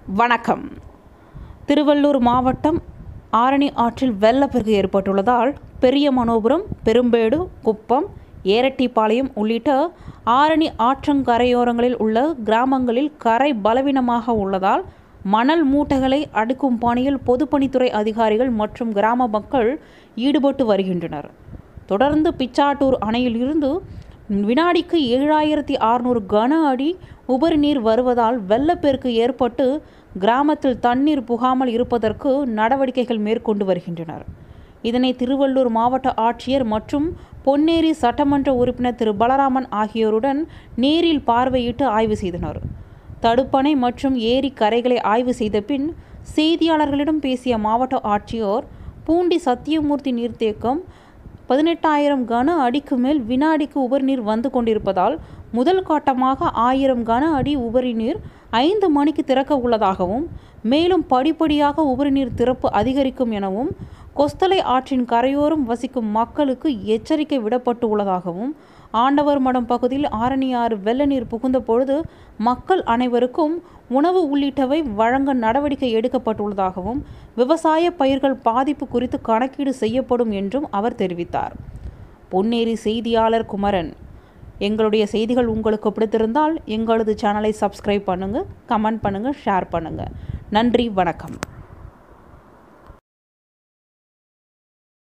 வணக்கம். திருவள்ளூர் மாவட்டம் ஆரணி ஆற்றில் வெள்ளப்பெருக்கு ஏற்பட்டுள்ளதால் பெரியமனோபுரம், பெரும்பேடு, குப்பம், ஏரட்டிபாளையம் உள்ளிட்ட ஆரணி ஆற்றங்கரையோரங்களில் உள்ள கிராமங்களில் கரை பலவீனமாக உள்ளதால் மணல் மூட்டைகளை அடுக்கும் பணியில் பொதுப்பணித்துறை அதிகாரிகள் மற்றும் கிராம மக்கள் ஈடுபட்டு வருகின்றனர். தொடர்ந்து பிச்சாட்டூர் அணையில் இருந்து வினாடிக்கு 7600 கன அடி உபரி நீர் வருவதால் வெள்ளப்பெருக்கு ஏற்பட்டு கிராமத்தில் தண்ணீர் புகாமல் இருப்பதற்கு நடவடிக்கைகள் மேற்கொண்டு வருகின்றனர். இதனை திருவள்ளூர் மாவட்ட ஆட்சியர் மற்றும் பொன்னேரி சட்டமன்ற உறுப்பினர் திரு பலராமன் ஆகியோருடன் நேரில் பார்வையிட்டு ஆய்வு செய்தனர். தடுப்பணை மற்றும் ஏரி கரைகளை ஆய்வு செய்த பின் செய்தியாளர்களிடம் பேசிய மாவட்ட ஆட்சியர், பூண்டி சத்தியமூர்த்தி நீர்த்தேக்கம் 18,000 கன அடிக்கு மேல் வினாடிக்கு உபரி நீர் வந்து கொண்டிருப்பதால் முதல் கட்டமாக 1000 கன அடி உபரி நீர் 5 மணிக்கு திறக்க உள்ளதாகவும், மேலும் படிப்படியாக உபரி நீர் திறப்பு அதிகரிக்கும் எனவும், கொஸ்தலை ஆற்றின் கரையோரம் வசிக்கும் மக்களுக்கு எச்சரிக்கை விடப்பட்டு உள்ளதாகவும், ஆண்டவர் மடம் பகுதியில் ஆரணியாறு வெள்ள நீர் புகுந்த பொழுது மக்கள் அனைவருக்கும் உணவு உள்ளிட்டவை வழங்க நடவடிக்கை எடுக்கப்பட்டுள்ளதாகவும், விவசாய பயிர்கள் பாதிப்பு குறித்து கணக்கீடு செய்யப்படும் என்றும் அவர் தெரிவித்தார். பொன்னேரி செய்தியாளர் குமரன். எங்களுடைய செய்திகள் உங்களுக்கு பிடித்திருந்தால் எங்களது சேனலை சப்ஸ்கிரைப் பண்ணுங்கள், கமெண்ட் பண்ணுங்கள், ஷேர் பண்ணுங்கள். நன்றி, வணக்கம்.